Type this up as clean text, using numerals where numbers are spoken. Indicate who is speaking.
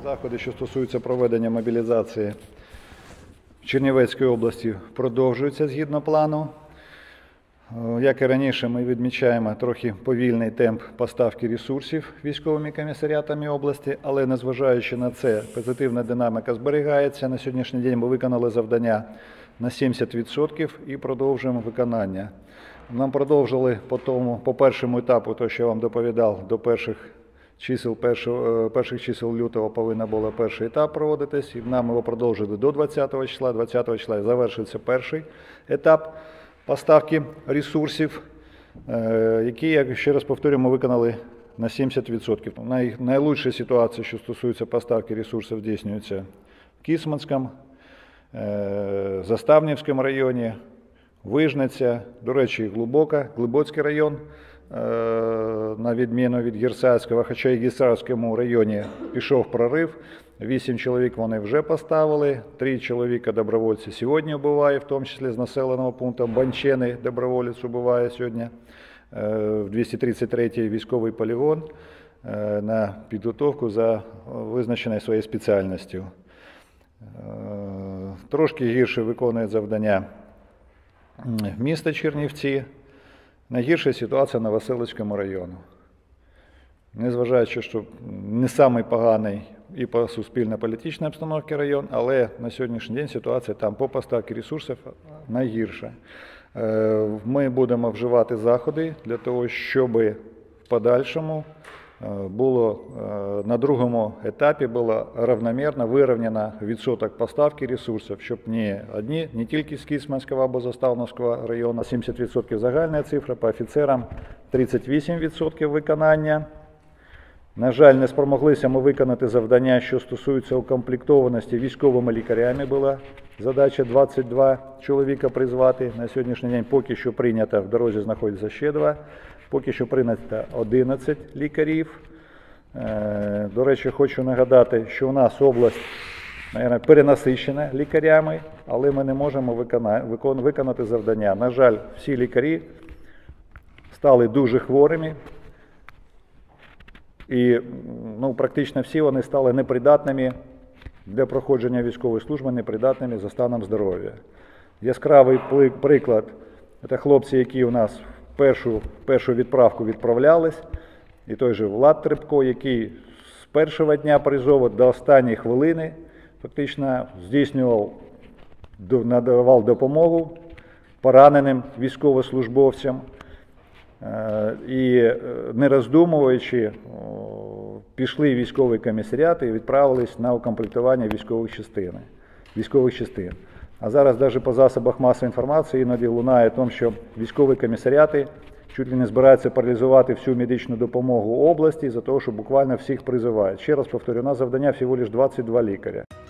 Speaker 1: Заходи, що стосуються проведення мобілізації в Чернівецькій області, продовжуються згідно плану. Як і раніше, ми відмічаємо трохи повільний темп поставки ресурсів військовими комісаріатами області, але незважаючи на це, позитивна динаміка зберігається. На сьогоднішній день ми виконали завдання на 70% і продовжуємо виконання. Нам продовжили по першому етапу, то що я вам доповідав, до перших чисел лютого повинен був перший етап проводитись, і нам його продовжили до 20 числа. 20 числа завершився перший етап поставки ресурсів, які, я ще раз повторюю, ми виконали на 70%. Найкраща ситуація, що стосується поставки ресурсів, здійснюється в Кіцманському, Заставнівському районі, Вижниця, до речі, Глибоцький район, на відміну від Герцаївського, хоча і в Герцаївському районі пішов прорив, 8 чоловік вони вже поставили, 3 чоловіка добровольці сьогодні убиває, в тому числі з населеного пункту Банчени доброволець убиває сьогодні, в 233-й військовий полігон на підготовку за визначеною своєю спеціальністю. Трошки гірше виконує завдання міста Чернівці. Найгірша ситуація на Веселицькому районі. Незважаючи, що не самий поганий і по суспільно-політичній обстановці район, але на сьогоднішній день ситуація там по поставці ресурсів найгірша. Ми будемо вживати заходи для того, щоб в подальшому на другому етапі було рівномірно вирівняно відсоток поставки ресурсів, щоб не тільки з Кіцманського або Заставновського району, 70% загальна цифра, по офіцерам 38% виконання. На жаль, не спромоглися ми виконати завдання, що стосується укомплектованості військовими лікарями. Була задача 22 чоловіка призвати. На сьогоднішній день поки що прийнято, в дорозі знаходиться ще 2. Поки що прийнято 11 лікарів. До речі, хочу нагадати, що у нас область, мабуть, перенасичена лікарями, але ми не можемо виконати завдання. На жаль, всі лікарі стали дуже хворими і практично всі вони стали непридатними для проходження військової служби, непридатними за станом здоров'я. Яскравий приклад – це хлопці, які у нас першу відправку відправлялись, і той же Влад Трепко, який з першого дня призову до останньої хвилини фактично надавав допомогу пораненим військовослужбовцям і, не роздумуючи, пішли в військовий комісаріат і відправились на укомплектування військових частин. А зараз навіть по засобах масової інформації іноді лунає тому, що військові комісаріати чуть ли не збираються паралізувати всю медичну допомогу області за того, що буквально всіх призивають. Ще раз повторю, у нас завдання всього лише 22 лікаря.